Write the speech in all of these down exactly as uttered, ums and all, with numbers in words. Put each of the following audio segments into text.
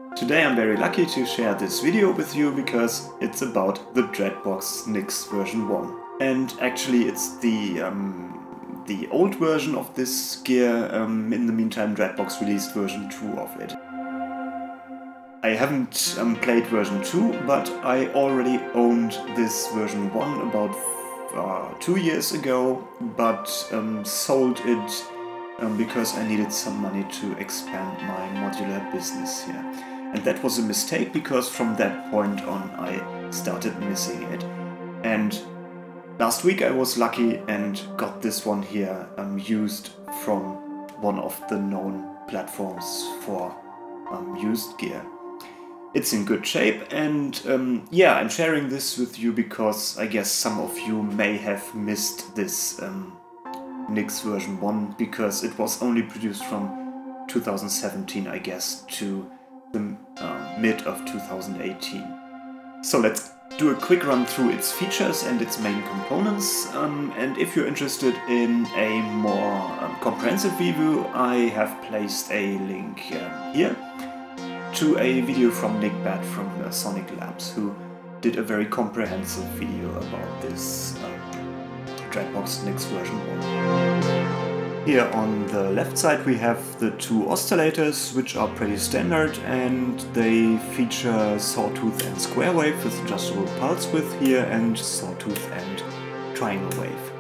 Today I'm very lucky to share this video with you because it's about the Dreadbox Nix version one. And actually it's the um, the old version of this gear. Um, in the meantime, Dreadbox released version two of it. I haven't um, played version two, but I already owned this version one about uh, two years ago, but um, sold it um, because I needed some money to expand my modular business here. And that was a mistake, because from that point on I started missing it. And last week I was lucky and got this one here um, used from one of the known platforms for um, used gear. It's in good shape, and um, yeah, I'm sharing this with you because I guess some of you may have missed this um, Nix version one, because it was only produced from two thousand seventeen, I guess, to the uh, mid of two thousand eighteen. So let's do a quick run through its features and its main components, um, and if you're interested in a more um, comprehensive review, I have placed a link uh, here to a video from Nick Bat from uh, Sonic Labs, who did a very comprehensive video about this um, Dreadbox Nix version one. Here on the left side we have the two oscillators, which are pretty standard, and they feature sawtooth and square wave with adjustable pulse width here, and sawtooth and triangle wave.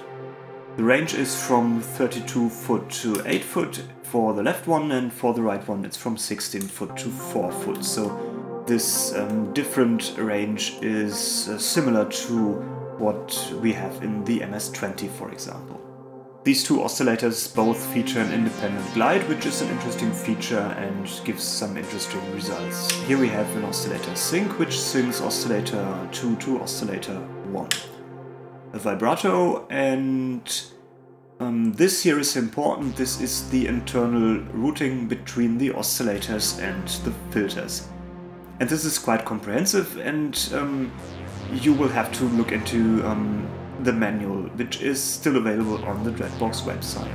The range is from thirty-two foot to eight foot for the left one, and for the right one it's from sixteen foot to four foot. So this um, different range is uh, similar to what we have in the M S twenty, for example. These two oscillators both feature an independent glide, which is an interesting feature and gives some interesting results. Here we have an oscillator sync, which syncs oscillator two to oscillator one. A vibrato, and um, this here is important. This is the internal routing between the oscillators and the filters. And this is quite comprehensive, and um, you will have to look into um, the manual, which is still available on the Dreadbox website.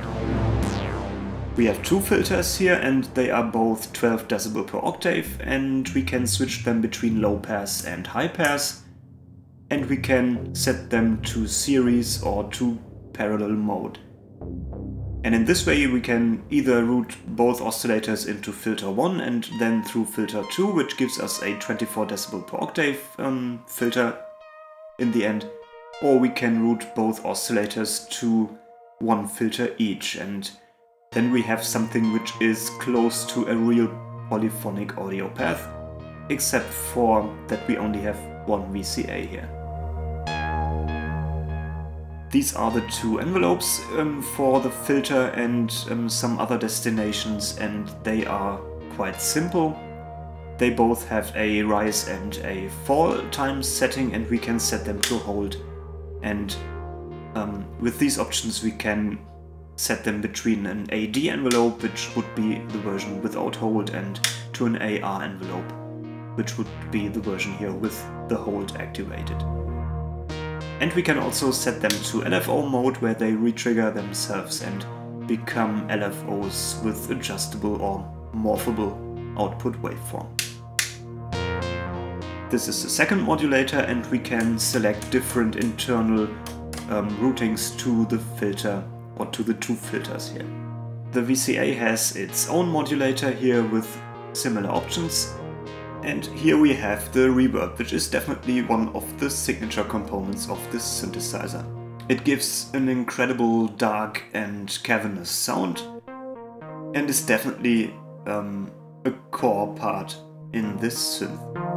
We have two filters here, and they are both twelve decibel per octave, and we can switch them between low pass and high pass, and we can set them to series or to parallel mode. And in this way we can either route both oscillators into filter one and then through filter two, which gives us a twenty-four decibel per octave um, filter in the end, or we can route both oscillators to one filter each, and then we have something which is close to a real polyphonic audio path, except for that we only have one V C A here. These are the two envelopes um, for the filter and um, some other destinations, and they are quite simple. They both have a rise and a fall time setting, and we can set them to hold. And um, with these options we can set them between an A D envelope, which would be the version without hold, and to an A R envelope, which would be the version here with the hold activated. And we can also set them to L F O mode, where they retrigger themselves and become L F Os with adjustable or morphable output waveform. This is the second modulator, and we can select different internal um, routings to the filter, or to the two filters here. The V C A has its own modulator here with similar options. And here we have the reverb, which is definitely one of the signature components of this synthesizer. It gives an incredible dark and cavernous sound, and is definitely um, a core part in this synth.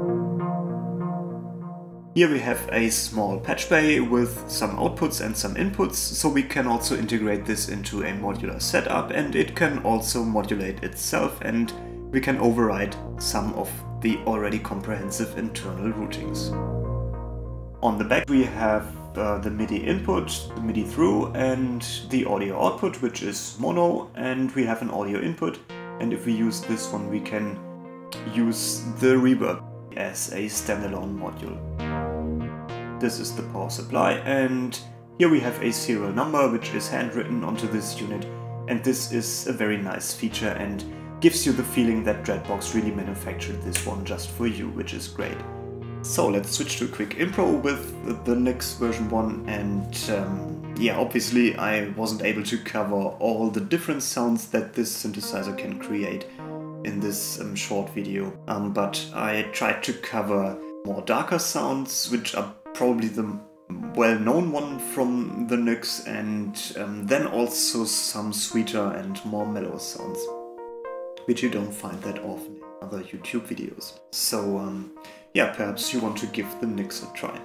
Here we have a small patch bay with some outputs and some inputs, so we can also integrate this into a modular setup, and it can also modulate itself, and we can override some of the already comprehensive internal routings. On the back we have uh, the MIDI input, the MIDI through, and the audio output, which is mono, and we have an audio input, and if we use this one we can use the reverb as a standalone module. This is the power supply, and here we have a serial number which is handwritten onto this unit, and this is a very nice feature and gives you the feeling that Dreadbox really manufactured this one just for you, which is great. So let's switch to a quick intro with the Nyx version one, and um, yeah, obviously I wasn't able to cover all the different sounds that this synthesizer can create in this um, short video, um, but I tried to cover more darker sounds, which are probably the well-known one from the Nyx, and um, then also some sweeter and more mellow sounds, which you don't find that often in other YouTube videos. So um, yeah, perhaps you want to give the Nyx a try.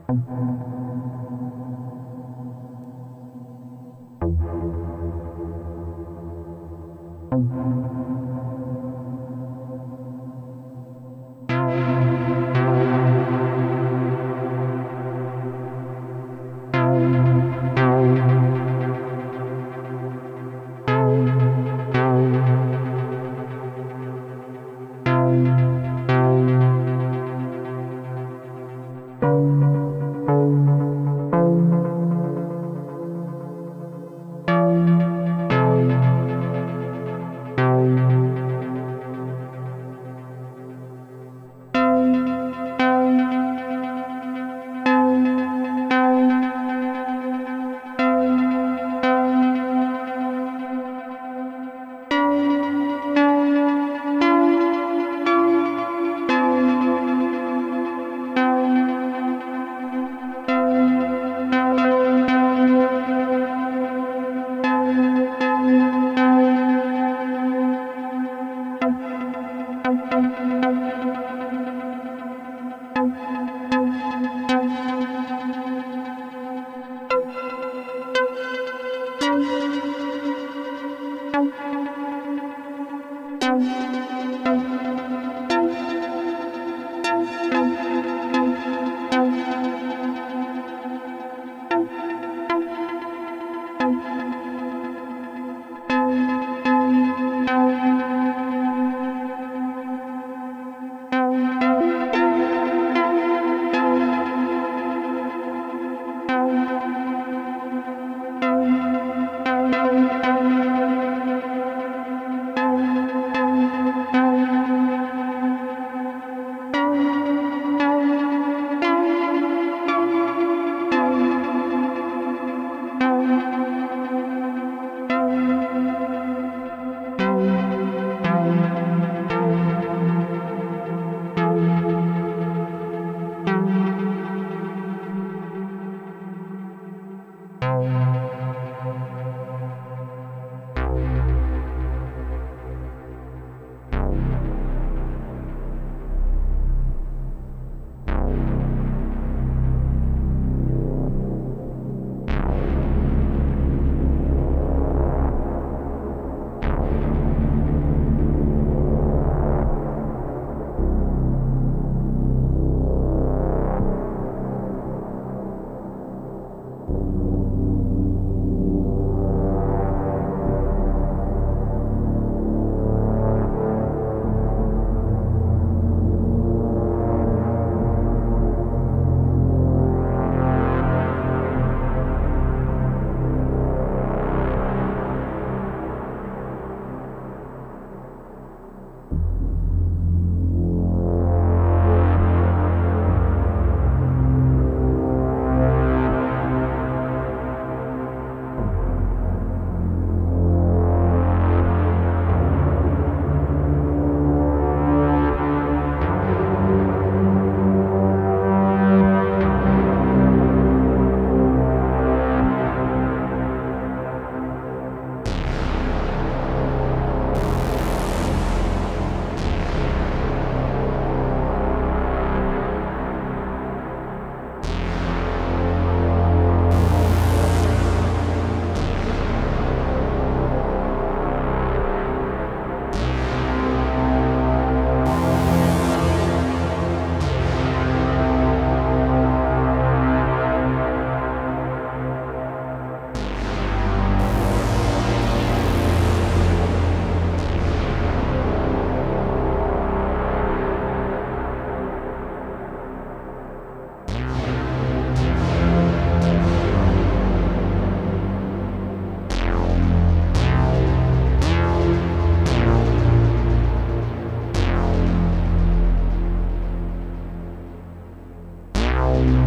Bye.